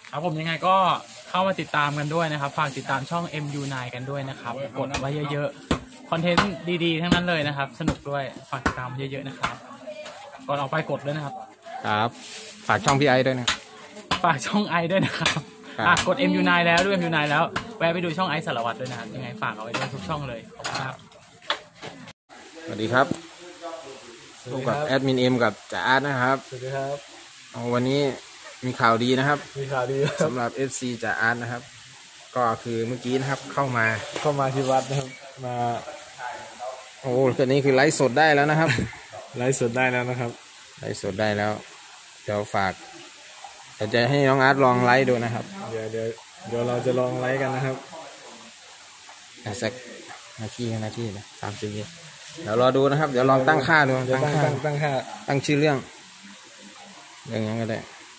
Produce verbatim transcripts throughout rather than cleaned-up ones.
ครับผมยังไงก็เข้ามาติดตามกันด้วยนะครับฝากติดตามช่อง เอ็ม ยู ไนน์ กันด้วยนะครับกดไว้เยอะๆคอนเทนต์ดีๆทั้งนั้นเลยนะครับสนุกด้วยฝากติดตามเยอะๆนะครับก่อนออกไปกดด้วยนะครับครับฝากช่องพี่ไอด้วยนะฝากช่องไอด้วยนะครับกด เอ็ม ยู ไนน์ แล้วด้วย เอ็ม ยู ไนน์ แล้วแวะไปดูช่องไอสารวัตรด้วยนะครับยังไงฝากเอาไว้ด้วยทุกช่องเลยขอบคุณครับสวัสดีครับพบกับแอดมินเอ็มกับจ่าอาร์ตนะครับสวัสดีครับวันนี้มีข่าวดีนะครับมีข่าวดีสำหรับ เอฟ ซี จ่าอาร์ตนะครับก็คือเมื่อกี้นะครับเข้ามาเข้ามาที่วัดนะครับมาโอ้ตอนนี้คือไลฟ์สดได้แล้วนะครับไลฟ์สดได้แล้วนะครับไลฟ์สดได้แล้วเดี๋ยวฝากเดี๋ยวจะให้น้องอาร์ตลองไลฟ์ดูนะครับเดี๋ยวเดี๋ยวเดี๋ยวเราจะลองไลฟ์กันนะครับสักนาทีนาทีนะสามสิบวิเดี๋ยวรอดูนะครับเดี๋ยวลองตั้งค่าดูตั้งค่าตั้งค่าตั้งชื่อเรื่องเรื่องยังก็ได้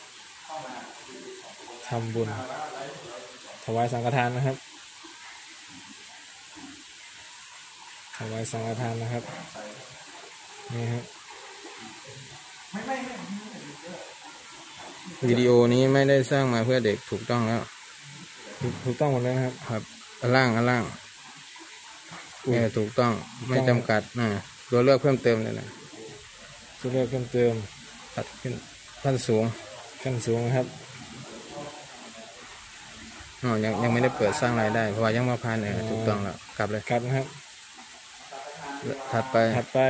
ทำบุญถวายสังฆทานนะครับถวายสังฆทานนะครับนี่ครับวิดีโอนี้ไม่ได้สร้างมาเพื่อเด็กถูกต้องแล้วถูกต้องหมดแล้วนะครับครับอันล่างอันล่างเออถูกต้องไม่จำกัดนะตัวเลือกเพิ่มเติมเลยนะตัวเลือกเพิ่มเติมตัดขึ้นขั้นสูงขั้นสูงนะครับอ๋อยังยังไม่ได้เปิดสร้างรายได้เพราะว่ายังมาพันเนี่ยถูกต้องแล้วกลับเลยกลับนะครับถัดไปถัดไป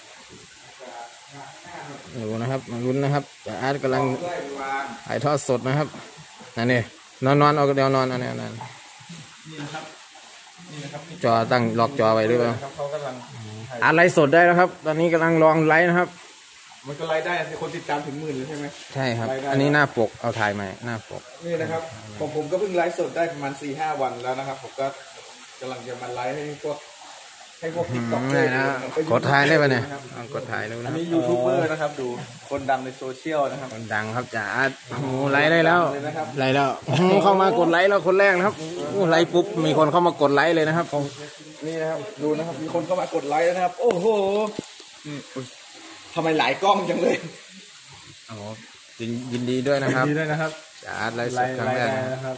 ดูนะครับมาลุ้นนะครับจ่าอาร์ตกำลังถ่ายทอดสดนะครับนั่นนี่นอนนอนเอาเดี๋ยวนอนอันนี้นั่นจอตั้งล็อกจอไว้หรือเปล่าอาร์ตไลฟ์สดได้แล้วครับตอนนี้กำลังลองไลฟ์นะครับมันก็ไลฟ์ได้คนติดตามถึงหมื่นเลยใช่ไหมใช่ครับอันนี้หน้าปกเอาถ่ายใหม่หน้าปกนี่นะครับผมผมก็เพิ่งไลฟ์สดได้ประมาณสี่ห้าวันแล้วนะครับผมก็กำลังจะมาไลฟ์ให้พวกให้พวกติ๊กต็อกเลยนะกดถ่ายได้ปะเนี่ยกดถ่ายดูนะมียูทูบเบอร์นะครับดูคนดังในโซเชียลนะครับคนดังครับจ่าอาร์ตโอ้ไลฟ์ได้แล้วไลฟ์แล้วเข้ามากดไลฟ์แล้วคนแรกนะครับโอ้ไลฟ์ปุ๊บมีคนเข้ามากดไลฟ์เลยนะครับนี่นะครับดูนะครับมีคนเข้ามากดไลค์นะครับโอ้โหทำไมหลายกล้องจังเลยอ๋อยินดีด้วยนะครับยินดีด้วยนะครับจ่าอาร์ตไลฟ์สดครั้งแรกนะครับ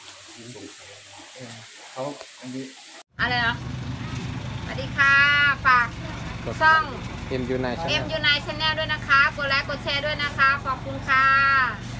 เขาอันนี้อะไรนะสวัสดีค่ะฝากช่องเอ็ม ยู ไนน์เอ็ม ยู ไนน์ Channel ด้วยนะคะกดไลค์กดแชร์ด้วยนะคะขอบคุณค่ะ